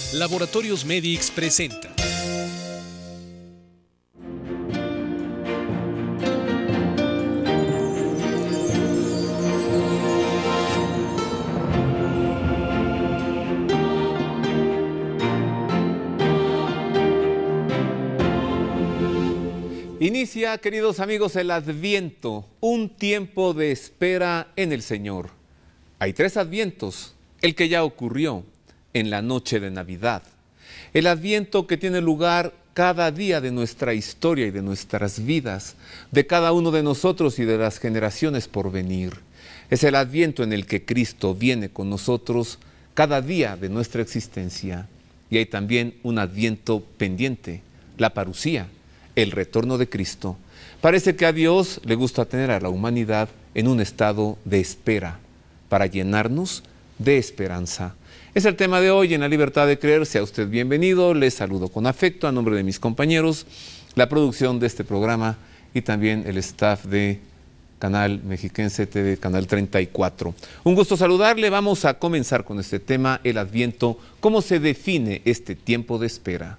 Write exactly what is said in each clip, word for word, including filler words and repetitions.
Laboratorios Medix presenta. Inicia, queridos amigos, el Adviento, un tiempo de espera en el Señor. Hay tres Advientos, el que ya ocurrió en la noche de Navidad, el Adviento que tiene lugar cada día de nuestra historia y de nuestras vidas, de cada uno de nosotros y de las generaciones por venir. Es el Adviento en el que Cristo viene con nosotros cada día de nuestra existencia. Y hay también un Adviento pendiente, la parusía, el retorno de Cristo. Parece que a Dios le gusta tener a la humanidad en un estado de espera, para llenarnos de esperanza. Es el tema de hoy en La Libertad de Creer. Sea usted bienvenido, les saludo con afecto a nombre de mis compañeros, la producción de este programa y también el staff de Canal Mexiquense T V, Canal treinta y cuatro. Un gusto saludarle. Vamos a comenzar con este tema, el Adviento. ¿Cómo se define este tiempo de espera?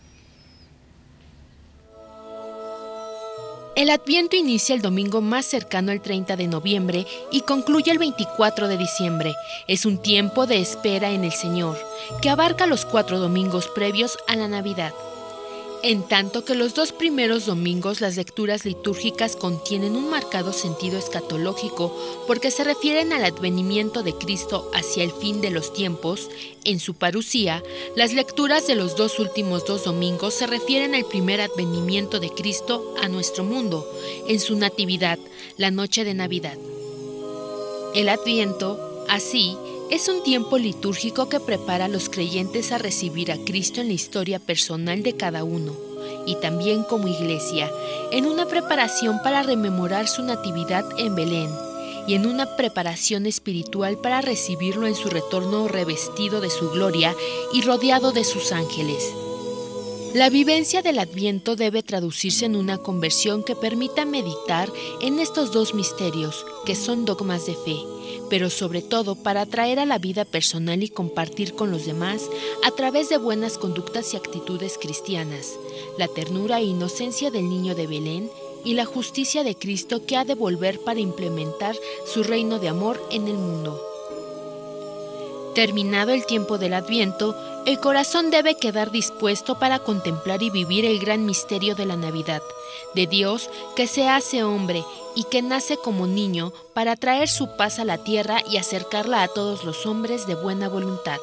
El Adviento inicia el domingo más cercano al treinta de noviembre y concluye el veinticuatro de diciembre. Es un tiempo de espera en el Señor, que abarca los cuatro domingos previos a la Navidad. En tanto que los dos primeros domingos las lecturas litúrgicas contienen un marcado sentido escatológico porque se refieren al advenimiento de Cristo hacia el fin de los tiempos, en su parusía, las lecturas de los dos últimos dos domingos se refieren al primer advenimiento de Cristo a nuestro mundo, en su natividad, la noche de Navidad. El Adviento, así, es un tiempo litúrgico que prepara a los creyentes a recibir a Cristo en la historia personal de cada uno, y también como iglesia, en una preparación para rememorar su natividad en Belén, y en una preparación espiritual para recibirlo en su retorno revestido de su gloria y rodeado de sus ángeles. La vivencia del Adviento debe traducirse en una conversión que permita meditar en estos dos misterios, que son dogmas de fe, pero sobre todo para traer a la vida personal y compartir con los demás a través de buenas conductas y actitudes cristianas, la ternura e inocencia del niño de Belén y la justicia de Cristo que ha de volver para implementar su reino de amor en el mundo. Terminado el tiempo del Adviento, el corazón debe quedar dispuesto para contemplar y vivir el gran misterio de la Navidad, de Dios que se hace hombre y que nace como niño para traer su paz a la tierra y acercarla a todos los hombres de buena voluntad.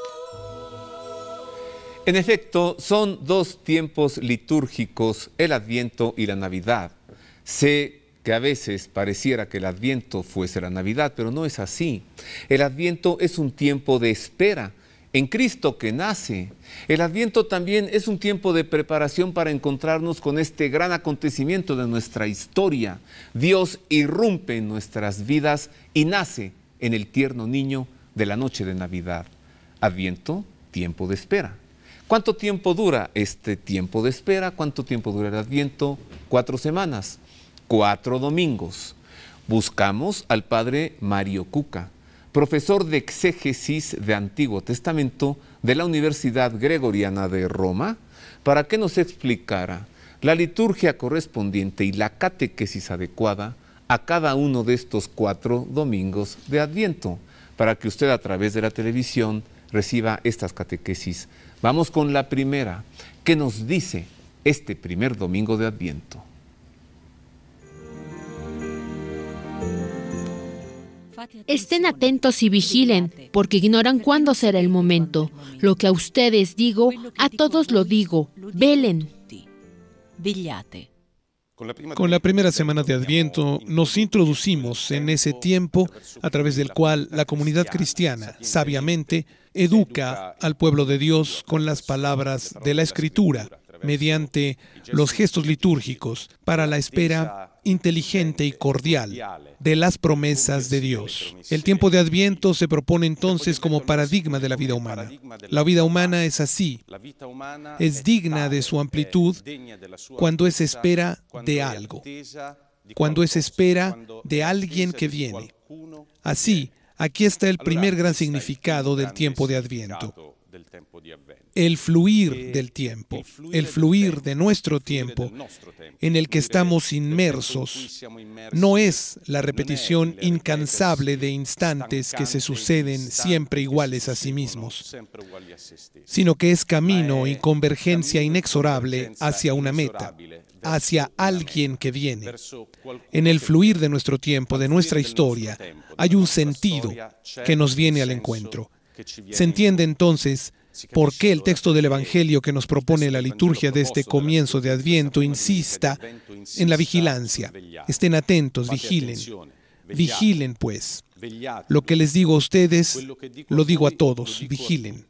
En efecto, son dos tiempos litúrgicos, el Adviento y la Navidad. Sé que a veces pareciera que el Adviento fuese la Navidad, pero no es así. El Adviento es un tiempo de espera en Cristo que nace. El Adviento también es un tiempo de preparación para encontrarnos con este gran acontecimiento de nuestra historia. Dios irrumpe en nuestras vidas y nace en el tierno niño de la noche de Navidad. Adviento, tiempo de espera. ¿Cuánto tiempo dura este tiempo de espera? ¿Cuánto tiempo dura el Adviento? Cuatro semanas. Cuatro domingos. Buscamos al padre Mario Cuca, profesor de exégesis de Antiguo Testamento de la Universidad Gregoriana de Roma, para que nos explicara la liturgia correspondiente y la catequesis adecuada a cada uno de estos cuatro domingos de Adviento, para que usted a través de la televisión reciba estas catequesis. Vamos con la primera. ¿Qué nos dice este primer domingo de Adviento? Estén atentos y vigilen, porque ignoran cuándo será el momento. Lo que a ustedes digo, a todos lo digo, velen. Con la primera semana de Adviento nos introducimos en ese tiempo a través del cual la comunidad cristiana, sabiamente, educa al pueblo de Dios con las palabras de la Escritura, mediante los gestos litúrgicos, para la espera inteligente y cordial de las promesas de Dios. El tiempo de Adviento se propone entonces como paradigma de la vida humana. La vida humana es así, es digna de su amplitud cuando es espera de algo, cuando es espera de alguien que viene. Así, aquí está el primer gran significado del tiempo de Adviento. el fluir del tiempo, el fluir de nuestro tiempo en el que estamos inmersos, no es la repetición incansable de instantes que se suceden siempre iguales a sí mismos, sino que es camino y convergencia inexorable hacia una meta, hacia alguien que viene. En el fluir de nuestro tiempo, de nuestra historia, hay un sentido que nos viene al encuentro. Se entiende entonces por qué el texto del Evangelio que nos propone la liturgia de este comienzo de Adviento insista en la vigilancia. Estén atentos, vigilen. Vigilen, pues. Lo que les digo a ustedes, lo digo a todos, vigilen.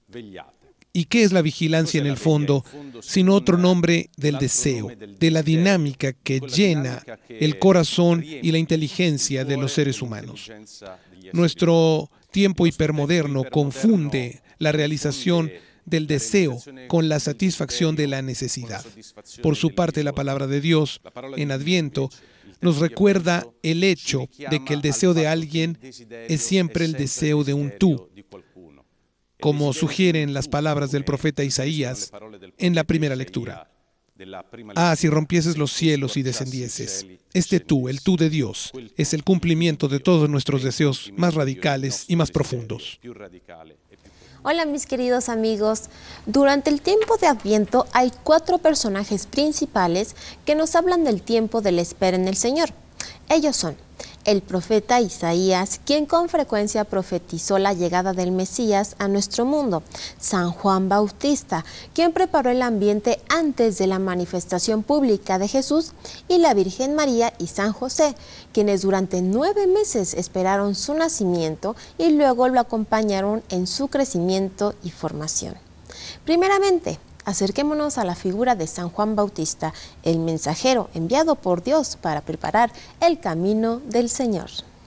¿Y qué es la vigilancia en el fondo, sino otro nombre del deseo, de la dinámica que llena el corazón y la inteligencia de los seres humanos? Nuestro tiempo hipermoderno confunde la realización del deseo con la satisfacción de la necesidad. Por su parte, la palabra de Dios en Adviento nos recuerda el hecho de que el deseo de alguien es siempre el deseo de un tú, como sugieren las palabras del profeta Isaías en la primera lectura. Ah, si rompieses los cielos y descendieses. Este tú, el tú de Dios, es el cumplimiento de todos nuestros deseos más radicales y más profundos. Hola mis queridos amigos, durante el tiempo de Adviento hay cuatro personajes principales que nos hablan del tiempo de la espera en el Señor. Ellos son el profeta Isaías, quien con frecuencia profetizó la llegada del Mesías a nuestro mundo; San Juan Bautista, quien preparó el ambiente antes de la manifestación pública de Jesús; y la Virgen María y San José, quienes durante nueve meses esperaron su nacimiento y luego lo acompañaron en su crecimiento y formación. Primeramente, acerquémonos a la figura de San Juan Bautista, el mensajero enviado por Dios para preparar el camino del Señor.